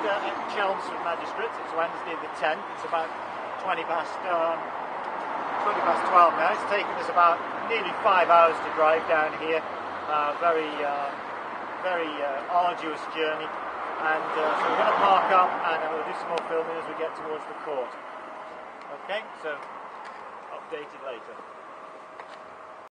at Chelmsford Magistrates. It's Wednesday the 10th. It's about 20 past 12 now. It's taken us about nearly 5 hours to drive down here. Very arduous journey. And so we're going to park up and we'll do some more filming as we get towards the court. Okay, so updated later.